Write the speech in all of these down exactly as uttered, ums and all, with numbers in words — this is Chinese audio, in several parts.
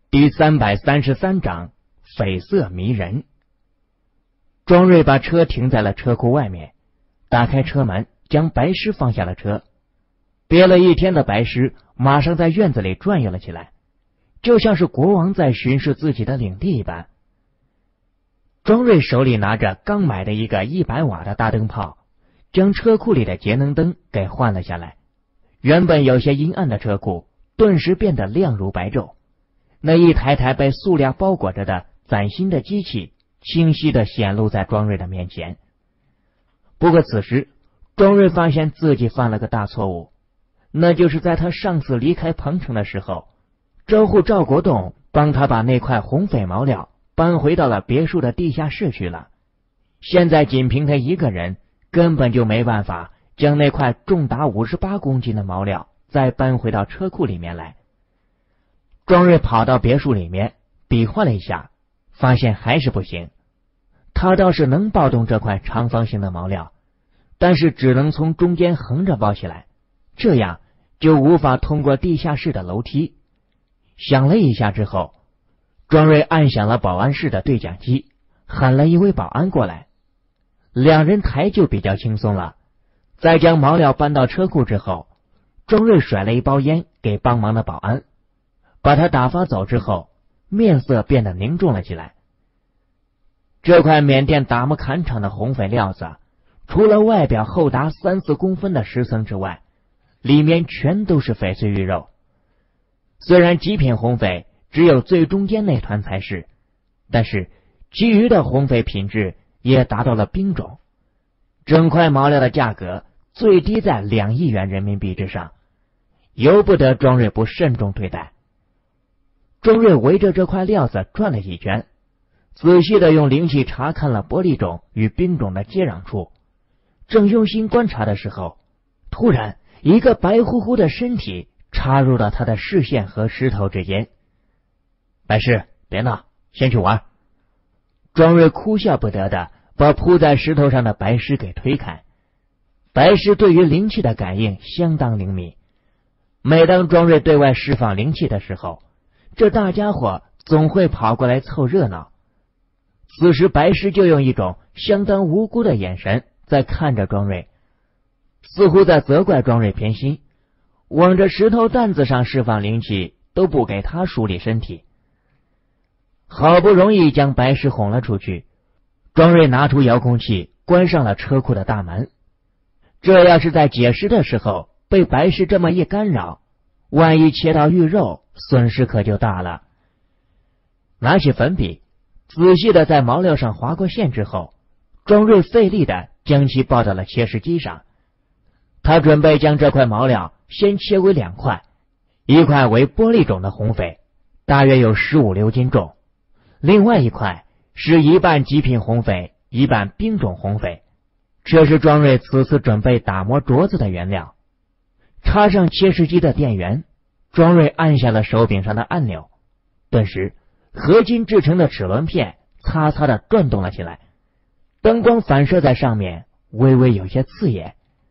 第三百三十三章绯色迷人。庄瑞把车停在了车库外面，打开车门，将白狮放下了车。憋了一天的白狮马上在院子里转悠了起来，就像是国王在巡视自己的领地一般。庄瑞手里拿着刚买的一个一百瓦的大灯泡，将车库里的节能灯给换了下来。原本有些阴暗的车库顿时变得亮如白昼。那一台台被塑料包裹着的崭新的机器清晰地显露在庄瑞的面前。不过此时庄瑞发现自己犯了个大错误，那就是在他上次离开彭城的时候，招呼赵国栋帮他把那块红翡毛料搬回到了别墅的地下室去了。现在仅凭他一个人根本就没办法将那块重达五十八公斤的毛料再搬回到车库里面来。庄瑞跑到别墅里面比划了一下，发现还是不行。他倒是能抱动这块长方形的毛料，但是只能从中间横着抱起来，这样就无法通过地下室的楼梯。想了一下之后，庄瑞按响了保安室的对讲机，喊了一位保安过来。两人抬就比较轻松了。在将毛料搬到车库之后，庄瑞甩了一包烟给帮忙的保安，把他打发走之后，面色变得凝重了起来。这块缅甸达木坎厂的红翡料子，除了外表厚达三四公分的石层之外，里面全都是翡翠玉肉。虽然极品红翡只有最中间那团才是，但是其余的红翡品质也达到了冰种。整块毛料的价格最低在两亿元人民币之上，由不得庄瑞不慎重对待。庄瑞围着这块料子转了几圈，仔细地用灵气查看了玻璃种与冰种的接壤处。正用心观察的时候，突然一个白乎乎的身体插入了他的视线和石头之间。白狮，别闹，先去玩。庄瑞哭笑不得的把铺在石头上的白狮给推开。白狮对于灵气的感应相当灵敏，每当庄瑞对外释放灵气的时候，这大家伙总会跑过来凑热闹。此时白狮就用一种相当无辜的眼神在看着庄瑞，似乎在责怪庄瑞偏心，往着石头担子上释放灵气都不给他梳理身体。好不容易将白狮哄了出去，庄瑞拿出遥控器关上了车库的大门。这要是在解释的时候被白狮这么一干扰，万一切到玉肉，损失可就大了。拿起粉笔，仔细的在毛料上划过线之后，庄瑞费力的将其抱到了切石机上。他准备将这块毛料先切为两块，一块为玻璃种的红翡，大约有十五六斤重，另外一块是一半极品红翡，一半冰种红翡。这是庄瑞此次准备打磨镯子的原料。插上切石机的电源，庄瑞按下了手柄上的按钮，顿时合金制成的齿轮片擦擦的转动了起来，灯光反射在上面，微微有些刺眼。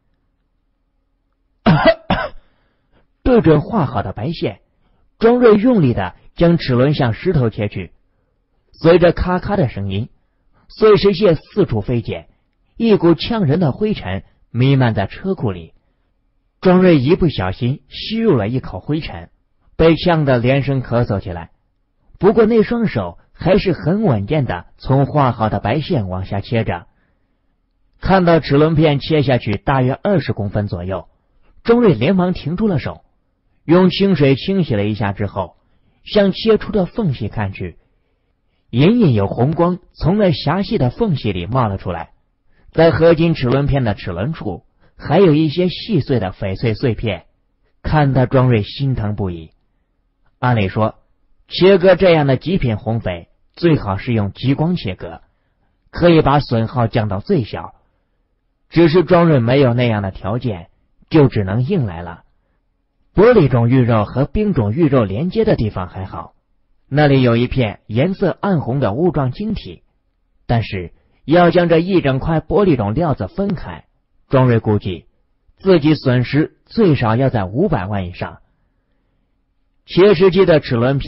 对准画好的白线，庄瑞用力的将齿轮向石头切去，随着咔咔的声音，碎石屑四处飞溅，一股呛人的灰尘弥漫在车库里。庄瑞一不小心吸入了一口灰尘，被呛得连声咳嗽起来。不过那双手还是很稳健的从画好的白线往下切着。看到齿轮片切下去大约二十公分左右，庄瑞连忙停住了手，用清水清洗了一下之后，向切出的缝隙看去，隐隐有红光从那狭细的缝隙里冒了出来。在合金齿轮片的齿轮处还有一些细碎的翡翠碎片，看得庄瑞心疼不已。按理说切割这样的极品红翡最好是用激光切割，可以把损耗降到最小。只是庄瑞没有那样的条件，就只能硬来了。玻璃种玉肉和冰种玉肉连接的地方还好，那里有一片颜色暗红的雾状晶体，但是要将这一整块玻璃种料子分开，庄瑞估计自己损失最少要在五百万以上。切石机的齿轮片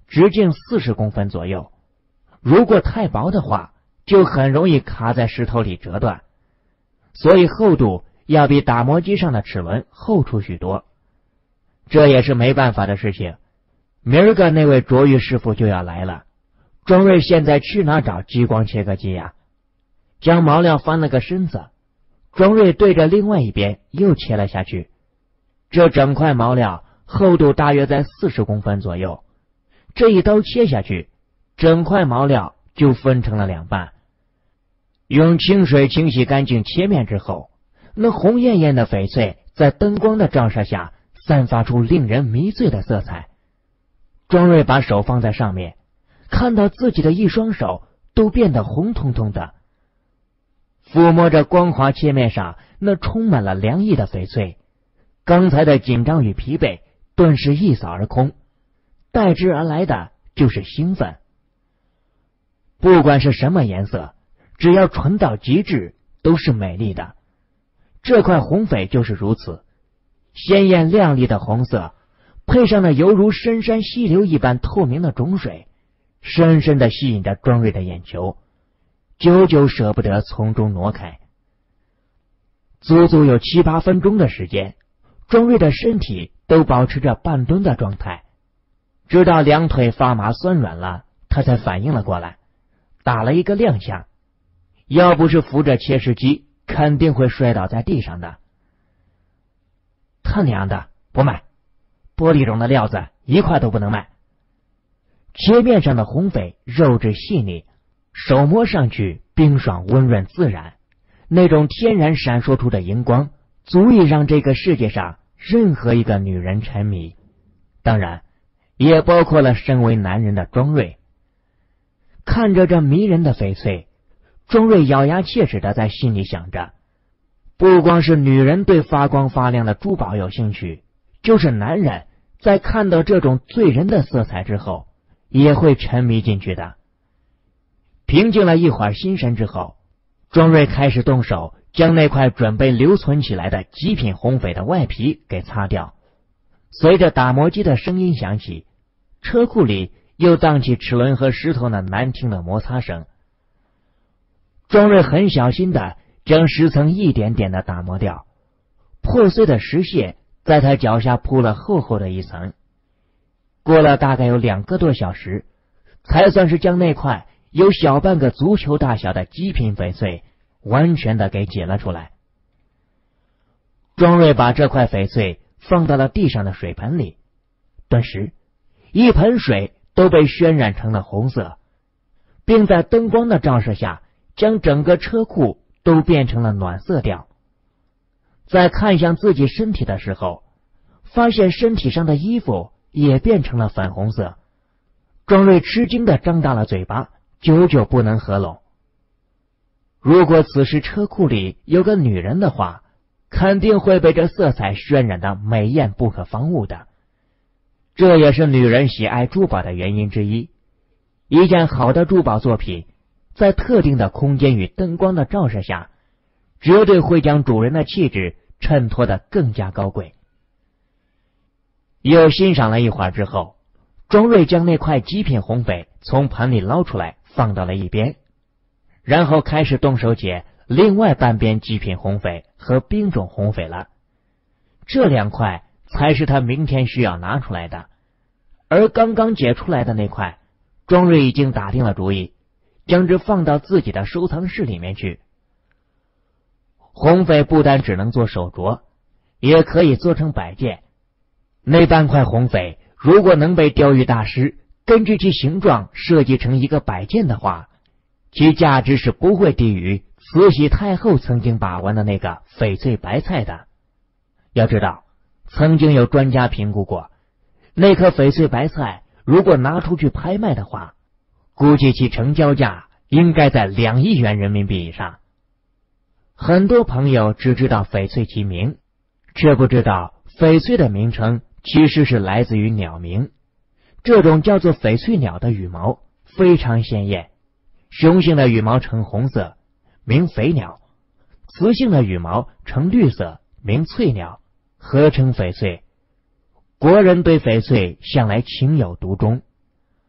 直径四十公分左右，如果太薄的话，就很容易卡在石头里折断，所以厚度要比打磨机上的齿轮厚出许多。这也是没办法的事情，明儿个那位琢玉师傅就要来了，庄瑞现在去哪找激光切割机呀？将毛料翻了个身子，庄瑞对着另外一边又切了下去。这整块毛料厚度大约在四十公分左右，这一刀切下去，整块毛料就分成了两半。用清水清洗干净切面之后，那红艳艳的翡翠在灯光的照射下散发出令人迷醉的色彩。庄瑞把手放在上面，看到自己的一双手都变得红彤彤的，抚摸着光滑切面上那充满了凉意的翡翠，刚才的紧张与疲惫顿时一扫而空，代之而来的就是兴奋。不管是什么颜色，只要纯到极致，都是美丽的。这块红翡就是如此，鲜艳亮丽的红色，配上了犹如深山溪流一般透明的种水，深深地吸引着庄瑞的眼球，久久舍不得从中挪开。足足有七八分钟的时间，庄瑞的身体都保持着半蹲的状态，直到两腿发麻酸软了，他才反应了过来，打了一个踉跄，要不是扶着切石机，肯定会摔倒在地上的。他娘的，不卖！玻璃种的料子一块都不能卖。切面上的红翡肉质细腻，手摸上去冰爽温润自然，那种天然闪烁出的荧光，足以让这个世界上任何一个女人沉迷，当然也包括了身为男人的庄瑞。看着这迷人的翡翠，庄瑞咬牙切齿的在心里想着，不光是女人对发光发亮的珠宝有兴趣，就是男人在看到这种醉人的色彩之后也会沉迷进去的。平静了一会儿心神之后，庄瑞开始动手将那块准备留存起来的极品红翡的外皮给擦掉。随着打磨机的声音响起，车库里又荡起齿轮和石头那难听的摩擦声。庄瑞很小心的将石层一点点的打磨掉，破碎的石屑在他脚下铺了厚厚的一层。过了大概有两个多小时，才算是将那块有小半个足球大小的极品翡翠完全的给解了出来。庄瑞把这块翡翠放到了地上的水盆里，顿时一盆水都被渲染成了红色，并在灯光的照射下将整个车库都变成了暖色调。在看向自己身体的时候，发现身体上的衣服也变成了粉红色。庄瑞吃惊的张大了嘴巴，久久不能合拢。如果此时车库里有个女人的话，肯定会被这色彩渲染的美艳不可方物的。这也是女人喜爱珠宝的原因之一。一件好的珠宝作品，在特定的空间与灯光的照射下，绝对会将主人的气质衬托得更加高贵。又欣赏了一会儿之后，庄瑞将那块极品红翡从盆里捞出来放到了一边，然后开始动手解另外半边极品红翡和冰种红翡了。这两块才是他明天需要拿出来的，而刚刚解出来的那块，庄瑞已经打定了主意，将之放到自己的收藏室里面去。红翡不单只能做手镯，也可以做成摆件。那半块红翡如果能被雕玉大师根据其形状设计成一个摆件的话，其价值是不会低于慈禧太后曾经把玩的那个翡翠白菜的。要知道，曾经有专家评估过，那颗翡翠白菜如果拿出去拍卖的话，估计其成交价应该在两亿元人民币以上。很多朋友只知道翡翠其名，却不知道翡翠的名称其实是来自于鸟鸣。这种叫做翡翠鸟的羽毛非常鲜艳，雄性的羽毛呈红色，名翡鸟；雌性的羽毛呈绿色，名翠鸟，合称翡翠。国人对翡翠向来情有独钟。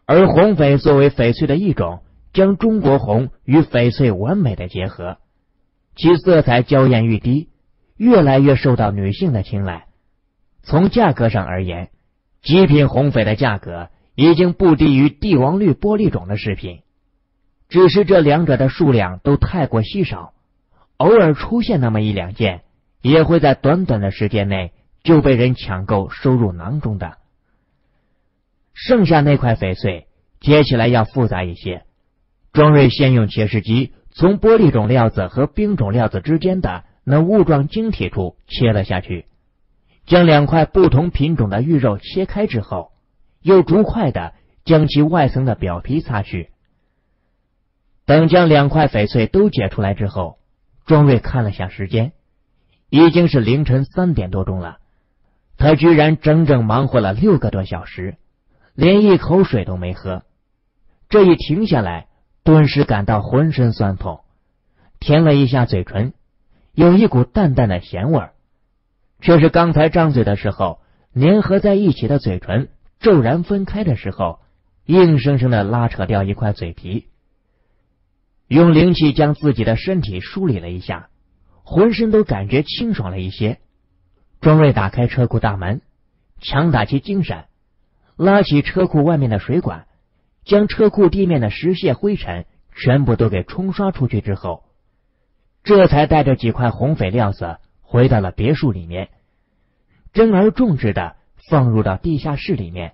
而红翡作为翡翠的一种，将中国红与翡翠完美的结合，其色彩娇艳欲滴，越来越受到女性的青睐。从价格上而言，极品红翡的价格已经不低于帝王绿玻璃种的饰品，只是这两者的数量都太过稀少，偶尔出现那么一两件，也会在短短的时间内就被人抢购收入囊中的。剩下那块翡翠接起来要复杂一些，庄瑞先用切石机从玻璃种料子和冰种料子之间的那雾状晶体处切了下去，将两块不同品种的玉肉切开之后，又逐块的将其外层的表皮擦去。等将两块翡翠都解出来之后，庄瑞看了下时间，已经是凌晨三点多钟了。他居然整整忙活了六个多小时，连一口水都没喝。这一停下来，顿时感到浑身酸痛，舔了一下嘴唇，有一股淡淡的咸味儿，却是刚才张嘴的时候粘合在一起的嘴唇骤然分开的时候，硬生生的拉扯掉一块嘴皮。用灵气将自己的身体梳理了一下，浑身都感觉清爽了一些。庄瑞打开车库大门，强打起精神，拉起车库外面的水管，将车库地面的石屑灰尘全部都给冲刷出去之后，这才带着几块红翡料子回到了别墅里面，珍而重之的放入到地下室里面。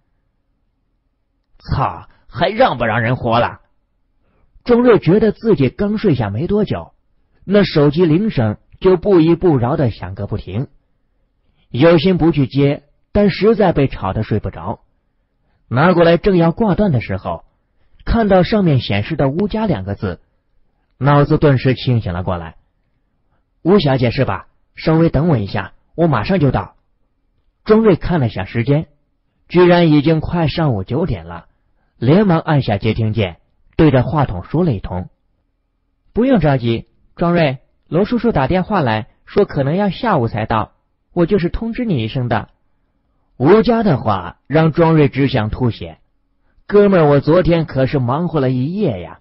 操，还让不让人活了？庄瑞觉得自己刚睡下没多久，那手机铃声就不依不饶的响个不停，有心不去接，但实在被吵得睡不着。拿过来正要挂断的时候，看到上面显示的吴家两个字，脑子顿时清醒了过来。吴小姐是吧？稍微等我一下，我马上就到。庄瑞看了下时间，居然已经快上午九点了，连忙按下接听键，对着话筒说了一通。不用着急，庄瑞，罗叔叔打电话来说可能要下午才到，我就是通知你一声的。吴家的话让庄瑞只想吐血，哥们儿，我昨天可是忙活了一夜呀。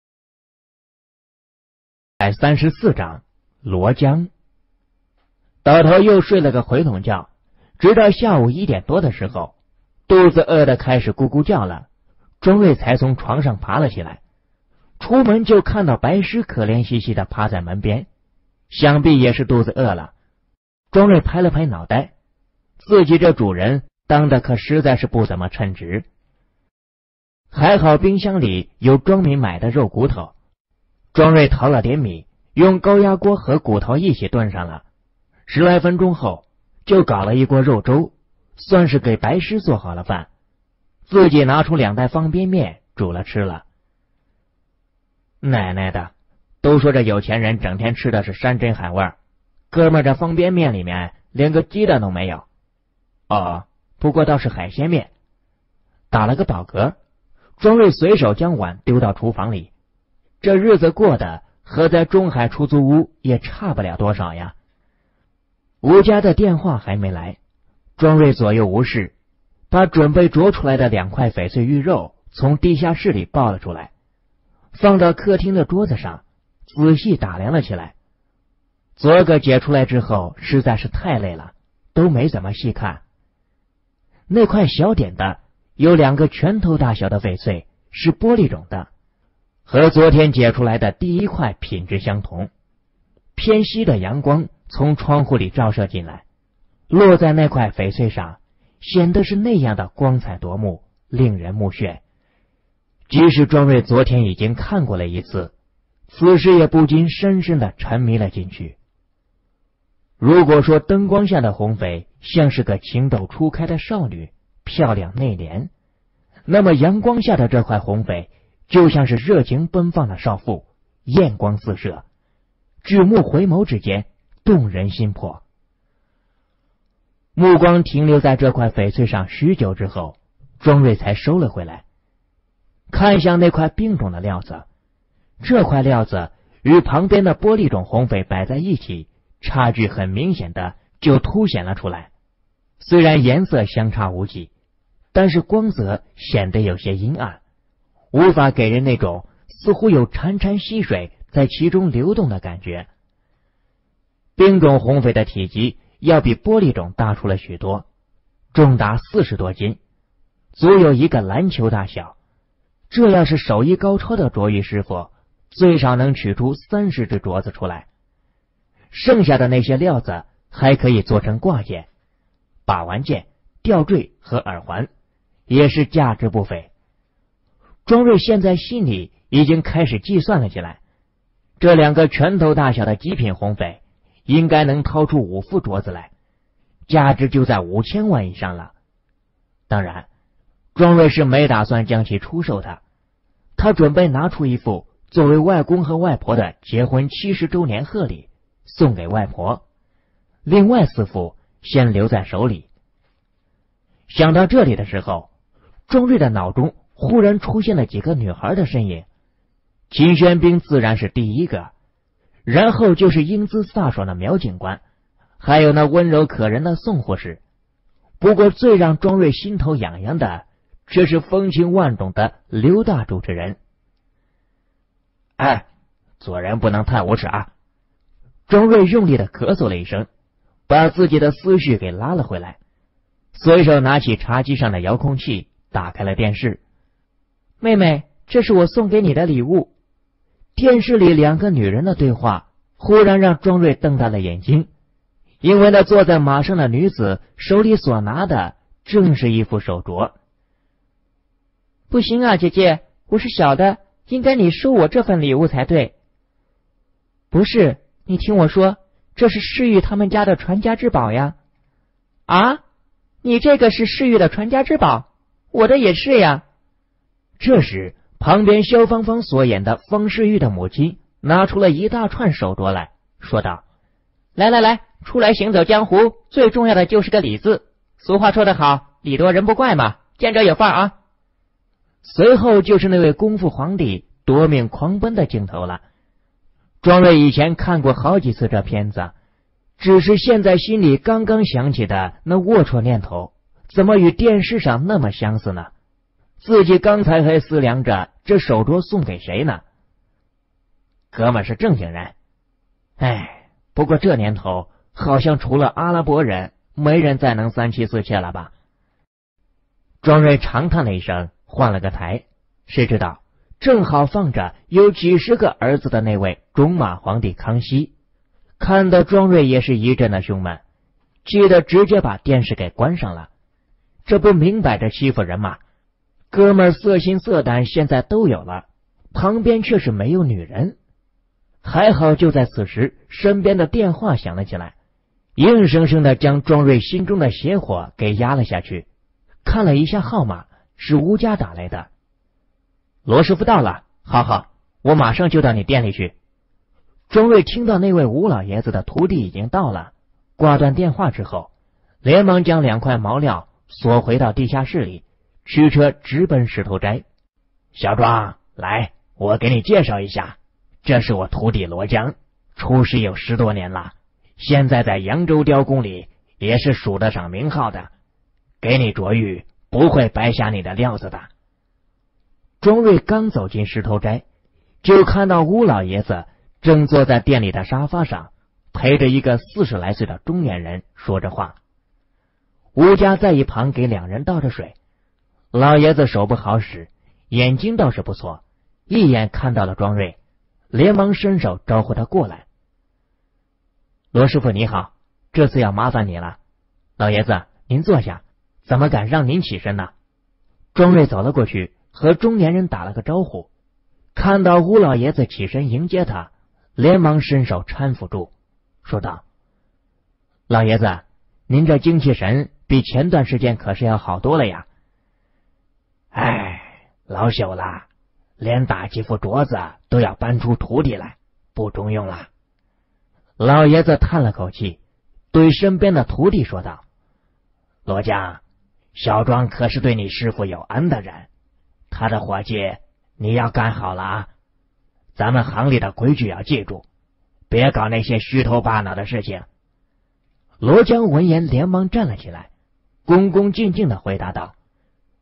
第三十四章罗江。倒头又睡了个回笼觉，直到下午一点多的时候，肚子饿得开始咕咕叫了，庄瑞才从床上爬了起来。出门就看到白狮可怜兮兮的趴在门边，想必也是肚子饿了。庄瑞拍了拍脑袋，自己这主人当的可实在是不怎么称职。还好冰箱里有庄民买的肉骨头，庄瑞淘了点米，用高压锅和骨头一起炖上了。十来分钟后，就搞了一锅肉粥，算是给白狮做好了饭。自己拿出两袋方便面煮了吃了。奶奶的，都说这有钱人整天吃的是山珍海味，哥们儿这方便面里面连个鸡蛋都没有。哦，不过倒是海鲜面。打了个饱嗝，庄瑞随手将碗丢到厨房里。这日子过得和在中海出租屋也差不了多少呀。吴家的电话还没来，庄瑞左右无事，把准备啄出来的两块翡翠玉肉从地下室里抱了出来，放到客厅的桌子上，仔细打量了起来。昨个解出来之后实在是太累了，都没怎么细看。那块小点的有两个拳头大小的翡翠，是玻璃种的，和昨天解出来的第一块品质相同。偏西的阳光从窗户里照射进来，落在那块翡翠上，显得是那样的光彩夺目，令人目眩。即使庄瑞昨天已经看过了一次，此时也不禁深深的沉迷了进去。如果说灯光下的红翡像是个情窦初开的少女，漂亮内敛，那么阳光下的这块红翡就像是热情奔放的少妇，艳光四射，举目回眸之间动人心魄。目光停留在这块翡翠上许久之后，庄瑞才收了回来，看向那块冰种的料子。这块料子与旁边的玻璃种红翡摆在一起，差距很明显的就凸显了出来。虽然颜色相差无几， 但是光泽显得有些阴暗，无法给人那种似乎有潺潺溪水在其中流动的感觉。冰种红翡的体积要比玻璃种大出了许多，重达四十多斤，足有一个篮球大小。这要是手艺高超的琢玉师傅，最少能取出三十只镯子出来。剩下的那些料子还可以做成挂件、把玩件、吊坠和耳环，也是价值不菲。庄瑞现在心里已经开始计算了起来，这两个拳头大小的极品红翡应该能掏出五副镯子来，价值就在五千万以上了。当然，庄瑞是没打算将其出售的，他准备拿出一副作为外公和外婆的结婚七十周年贺礼送给外婆，另外四副先留在手里。想到这里的时候，庄瑞的脑中忽然出现了几个女孩的身影，秦玄冰自然是第一个，然后就是英姿飒爽的苗警官，还有那温柔可人的宋护士。不过最让庄瑞心头痒痒的，却是风情万种的刘大主持人。哎，做人不能太无耻啊！庄瑞用力的咳嗽了一声，把自己的思绪给拉了回来，随手拿起茶几上的遥控器，打开了电视。妹妹，这是我送给你的礼物。电视里两个女人的对话忽然让庄瑞瞪大了眼睛，因为那坐在马上的女子手里所拿的正是一副手镯。不行啊，姐姐，我是小的，应该你收我这份礼物才对。不是，你听我说，这是世玉他们家的传家之宝呀。啊，你这个是世玉的传家之宝，我的也是呀。这时旁边萧芳芳所演的方世玉的母亲拿出了一大串手镯来，说道：来来来，出来行走江湖，最重要的就是个礼字。俗话说得好，礼多人不怪嘛，见者有份啊。随后就是那位功夫皇帝夺命狂奔的镜头了。庄瑞以前看过好几次这片子，只是现在心里刚刚想起的那龌龊念头，怎么与电视上那么相似呢？自己刚才还思量着这手镯送给谁呢。哥们是正经人，哎，不过这年头好像除了阿拉伯人，没人再能三妻四妾了吧。庄瑞长叹了一声，换了个台，谁知道正好放着有几十个儿子的那位种马皇帝康熙，看得庄瑞也是一阵的胸闷，气得直接把电视给关上了。这不明摆着欺负人吗？哥们色心色胆现在都有了，旁边却是没有女人。还好就在此时，身边的电话响了起来，硬生生的将庄瑞心中的邪火给压了下去。看了一下号码，是吴家打来的。罗师傅到了，好好，我马上就到你店里去。庄瑞听到那位吴老爷子的徒弟已经到了，挂断电话之后，连忙将两块毛料锁回到地下室里，驱车直奔石头斋。小庄，来，我给你介绍一下，这是我徒弟罗江，出师有十多年了，现在在扬州雕工里也是数得上名号的，给你琢玉不会白瞎你的料子的。庄瑞刚走进石头斋，就看到吴老爷子正坐在店里的沙发上，陪着一个四十来岁的中年人说着话。吴家在一旁给两人倒着水，老爷子手不好使，眼睛倒是不错，一眼看到了庄瑞，连忙伸手招呼他过来。罗师傅你好，这次要麻烦你了。老爷子您坐下，怎么敢让您起身呢？庄瑞走了过去，和中年人打了个招呼，看到吴老爷子起身迎接他，连忙伸手搀扶住，说道：老爷子，您这精气神比前段时间可是要好多了呀。哎，老朽了，连打几副镯子都要搬出徒弟来，不中用了。老爷子叹了口气，对身边的徒弟说道：罗江，小庄可是对你师傅有恩的人，他的伙计你要干好了啊！咱们行里的规矩要记住，别搞那些虚头巴脑的事情。罗江闻言连忙站了起来，恭恭敬敬的回答道：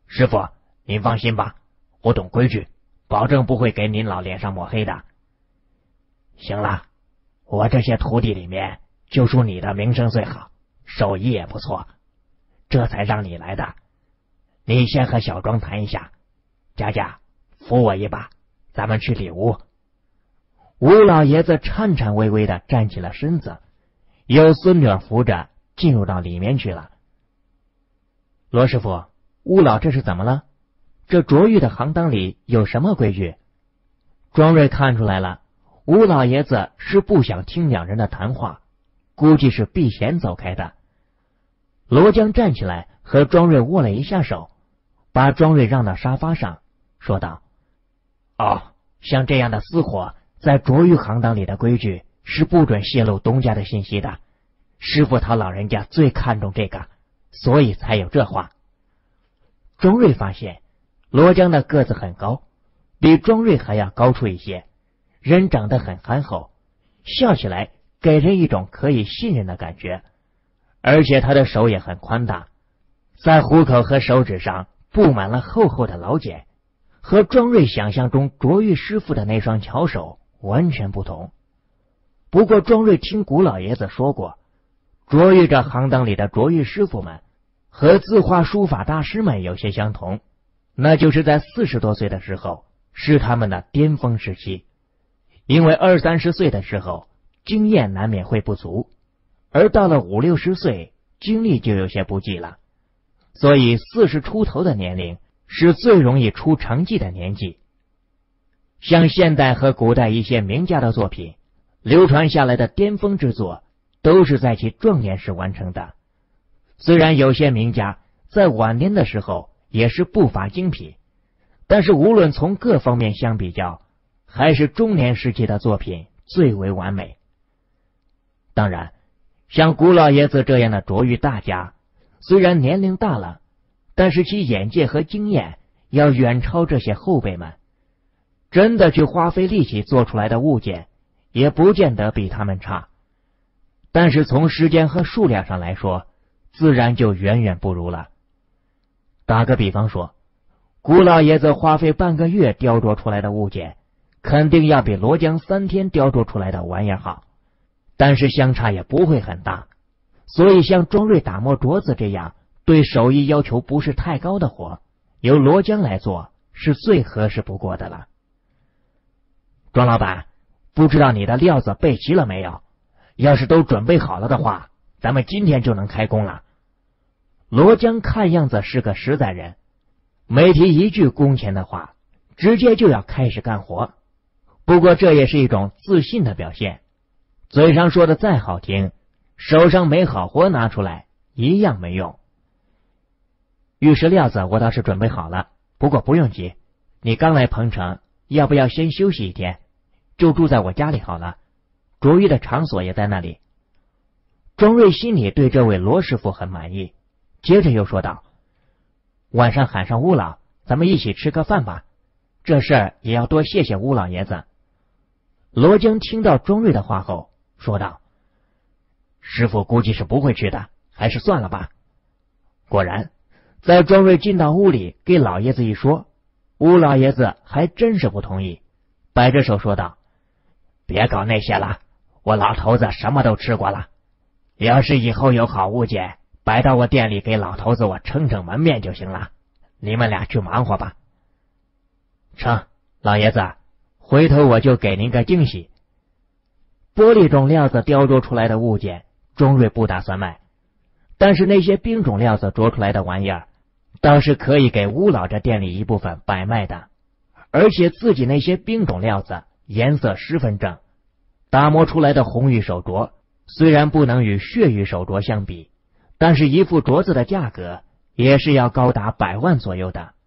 师傅，您放心吧，我懂规矩，保证不会给您老脸上抹黑的。行了，我这些徒弟里面，就属你的名声最好，手艺也不错，这才让你来的。你先和小庄谈一下，佳佳，扶我一把，咱们去里屋。吴老爷子颤颤巍巍的站起了身子，由孙女扶着进入到里面去了。罗师傅，吴老这是怎么了？这卓玉的行当里有什么规矩？庄瑞看出来了，吴老爷子是不想听两人的谈话，估计是避嫌走开的。罗江站起来和庄瑞握了一下手，把庄瑞让到沙发上，说道：哦，像这样的私活，在卓玉行当里的规矩是不准泄露东家的信息的，师傅他老人家最看重这个，所以才有这话。庄瑞发现罗江的个子很高，比庄瑞还要高出一些，人长得很憨厚，笑起来给人一种可以信任的感觉，而且他的手也很宽大，在虎口和手指上布满了厚厚的老茧，和庄瑞想象中卓玉师傅的那双巧手完全不同。不过庄瑞听古老爷子说过，卓玉这行当里的卓玉师傅们和字画书法大师们有些相同，那就是在四十多岁的时候是他们的巅峰时期，因为二三十岁的时候经验难免会不足，而到了五六十岁精力就有些不济了，所以四十出头的年龄是最容易出成绩的年纪。像现代和古代一些名家的作品，流传下来的巅峰之作都是在其壮年时完成的。虽然有些名家在晚年的时候也是不乏精品，但是无论从各方面相比较，还是中年时期的作品最为完美。当然，像古老爷子这样的卓玉大家，虽然年龄大了，但是其眼界和经验要远超这些后辈们，真的去花费力气做出来的物件也不见得比他们差，但是从时间和数量上来说，自然就远远不如了。打个比方说，古老爷子花费半个月雕琢出来的物件，肯定要比罗江三天雕琢出来的玩意儿好，但是相差也不会很大，所以像庄瑞打磨镯子这样对手艺要求不是太高的活，由罗江来做是最合适不过的了。庄老板，不知道你的料子备齐了没有？要是都准备好了的话，咱们今天就能开工了。罗江看样子是个实在人，没提一句工钱的话，直接就要开始干活。不过这也是一种自信的表现，嘴上说的再好听，手上没好活拿出来一样没用。玉石料子我倒是准备好了，不过不用急，你刚来彭城，要不要先休息一天，就住在我家里好了，卓玉的场所也在那里。庄瑞心里对这位罗师傅很满意，接着又说道：晚上喊上乌老，咱们一起吃个饭吧，这事儿也要多谢谢乌老爷子。罗江听到庄瑞的话后说道：师傅估计是不会去的，还是算了吧。果然在庄瑞进到屋里给老爷子一说，乌老爷子还真是不同意，摆着手说道：别搞那些了，我老头子什么都吃过了，要是以后有好物件摆到我店里给老头子我撑撑门面就行了，你们俩去忙活吧。成，老爷子，回头我就给您个惊喜。玻璃种料子雕琢出来的物件庄瑞不打算卖，但是那些冰种料子琢出来的玩意儿倒是可以给乌老这店里一部分摆卖的，而且自己那些冰种料子颜色十分正，打磨出来的红玉手镯虽然不能与血玉手镯相比，但是一副镯子的价格也是要高达百万左右的。